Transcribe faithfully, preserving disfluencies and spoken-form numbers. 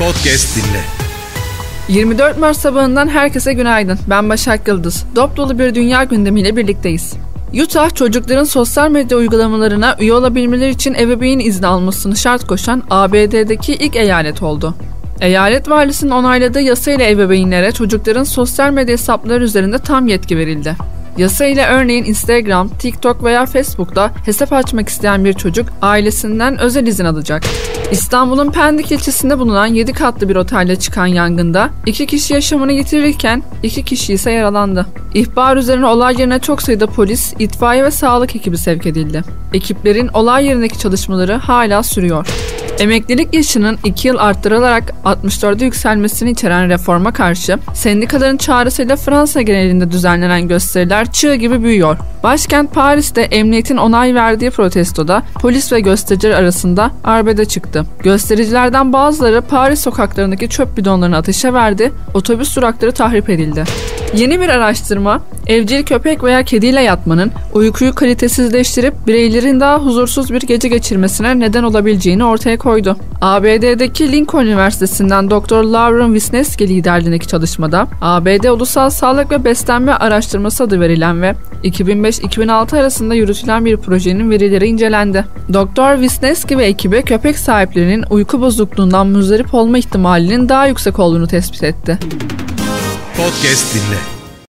Podcast dinle. yirmi dört Mart sabahından herkese günaydın. Ben Başak Yıldız. Dop dolu bir dünya gündemiyle birlikteyiz. Utah, çocukların sosyal medya uygulamalarına üye olabilmeleri için ebeveyn izni almasını şart koşan A B D'deki ilk eyalet oldu. Eyalet valisinin onayladığı yasayla ebeveynlere çocukların sosyal medya hesapları üzerinde tam yetki verildi. Yasa ile örneğin Instagram, TikTok veya Facebook'ta hesap açmak isteyen bir çocuk ailesinden özel izin alacak. İstanbul'un Pendik ilçesinde bulunan yedi katlı bir otelde çıkan yangında iki kişi yaşamını yitirirken iki kişi ise yaralandı. İhbar üzerine olay yerine çok sayıda polis, itfaiye ve sağlık ekibi sevk edildi. Ekiplerin olay yerindeki çalışmaları hala sürüyor. Emeklilik yaşının iki yıl arttırılarak altmış dörde yükselmesini içeren reforma karşı sendikaların çağrısıyla Fransa genelinde düzenlenen gösteriler çığ gibi büyüyor. Başkent Paris'te emniyetin onay verdiği protestoda polis ve göstericiler arasında arbede çıktı. Göstericilerden bazıları Paris sokaklarındaki çöp bidonlarını ateşe verdi, otobüs durakları tahrip edildi. Yeni bir araştırma, evcil köpek veya kediyle yatmanın uykuyu kalitesizleştirip bireylerin daha huzursuz bir gece geçirmesine neden olabileceğini ortaya koydu. A B D'deki Lincoln Üniversitesi'nden Doktor Lauren Wisniewski liderliğindeki çalışmada A B D Ulusal Sağlık ve Beslenme Araştırması adı verilen ve iki bin beş iki bin altı arasında yürütülen bir projenin verileri incelendi. Doktor Wisniewski ve ekibi köpek sahiplerinin uyku bozukluğundan muzdarip olma ihtimalinin daha yüksek olduğunu tespit etti. Podcast dinle.